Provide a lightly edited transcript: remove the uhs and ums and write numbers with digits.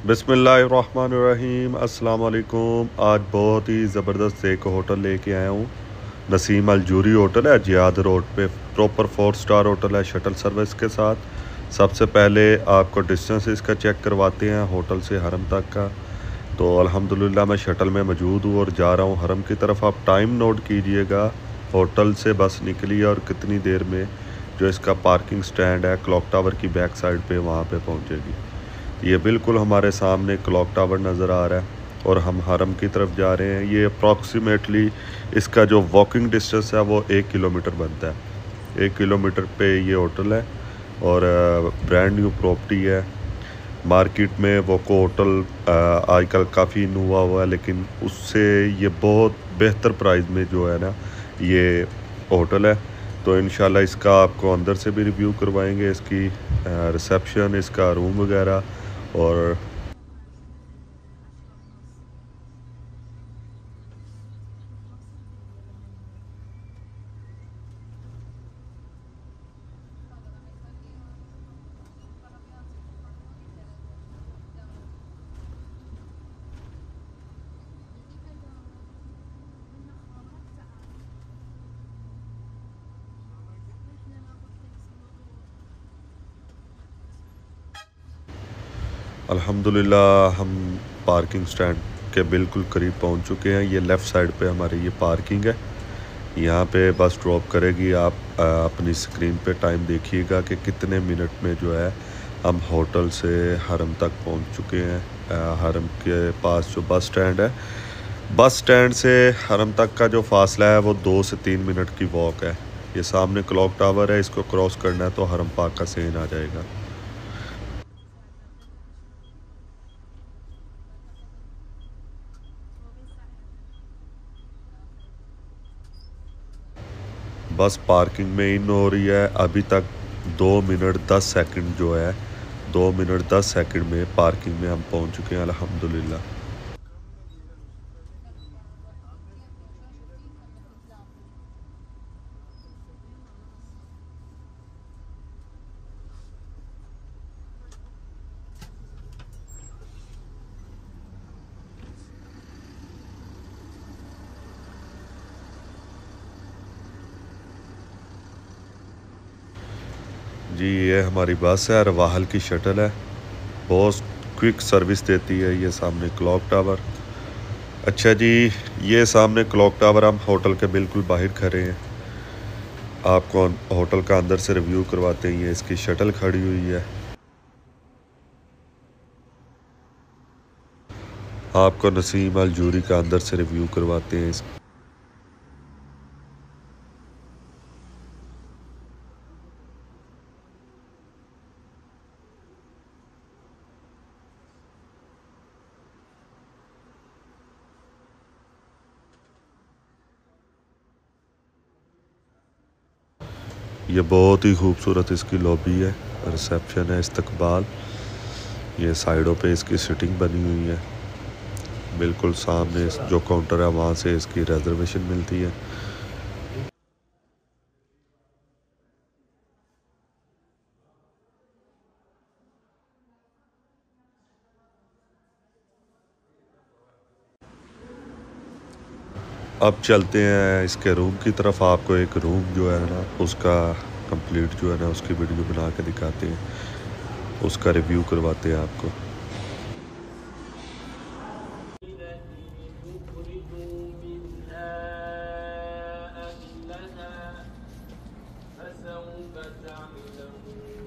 बिस्मिल्लाहिर्रहमानिर्रहीम अस्सलाम वालेकुम। आज बहुत ही ज़बरदस्त एक होटल लेके आया हूँ। नसीम अल जूरी होटल है, जियाद रोड पे। प्रॉपर 4 स्टार होटल है शटल सर्विस के साथ। सबसे पहले आपको डिस्टेंस इसका चेक करवाते हैं होटल से हरम तक का। तो अल्हम्दुलिल्लाह मैं शटल में मौजूद हूँ और जा रहा हूँ हरम की तरफ। आप टाइम नोट कीजिएगा, होटल से बस निकली है और कितनी देर में जो इसका पार्किंग स्टैंड है क्लॉक टावर की बैक साइड पे वहाँ पे पहुँचेगी। ये बिल्कुल हमारे सामने क्लॉक टावर नज़र आ रहा है और हम हरम की तरफ जा रहे हैं। ये अप्रॉक्सीमेटली इसका जो वॉकिंग डिस्टेंस है वो 1 किलोमीटर बनता है। 1 किलोमीटर पे ये होटल है और ब्रांड न्यू प्रॉपर्टी है। मार्केट में वोको होटल आजकल काफ़ी न्यू हुआ है, लेकिन उससे ये बहुत बेहतर प्राइस में जो है ना ये होटल है। तो इंशाल्लाह इसका आपको अंदर से भी रिव्यू करवाएंगे, इसकी रिसेप्शन, इसका रूम वगैरह। और अल्हम्दुलिल्लाह हम पार्किंग स्टैंड के बिल्कुल करीब पहुंच चुके हैं। ये लेफ़्ट साइड पे हमारी ये पार्किंग है। यहाँ पे बस ड्रॉप करेगी। आप अपनी स्क्रीन पे टाइम देखिएगा कि कितने मिनट में जो है हम होटल से हरम तक पहुंच चुके हैं। हरम के पास जो बस स्टैंड है, बस स्टैंड से हरम तक का जो फासला है वो 2 से 3 मिनट की वॉक है। ये सामने क्लॉक टावर है, इसको क्रॉस करना है तो हरम पाक का सीन आ जाएगा। बस पार्किंग में इन हो रही है अभी तक। 2 मिनट 10 सेकंड जो है, 2 मिनट 10 सेकंड में पार्किंग में हम पहुंच चुके हैं अल्हम्दुलिल्लाह। जी, ये हमारी बस है, रवाहल की शटल है। बहुत क्विक सर्विस देती है। ये सामने क्लॉक टावर। अच्छा जी, ये सामने क्लॉक टावर, हम होटल के बिल्कुल बाहर खड़े हैं। आपको होटल का अंदर से रिव्यू करवाते हैं। ये इसकी शटल खड़ी हुई है। आपको नसीम अल जूरी का अंदर से रिव्यू करवाते हैं। ये बहुत ही खूबसूरत इसकी लॉबी है, रिसेप्शन है, इस्तकबाल। ये साइडों पे इसकी सीटिंग बनी हुई है। बिल्कुल सामने जो काउंटर है वहाँ से इसकी रिजर्वेशन मिलती है। अब चलते हैं इसके रूम की तरफ। आपको एक रूम जो है ना उसका कंप्लीट जो है ना उसकी वीडियो बना के दिखाते हैं, उसका रिव्यू करवाते हैं आपको। التي تخرجوا منها أهلها فسوف تعلمون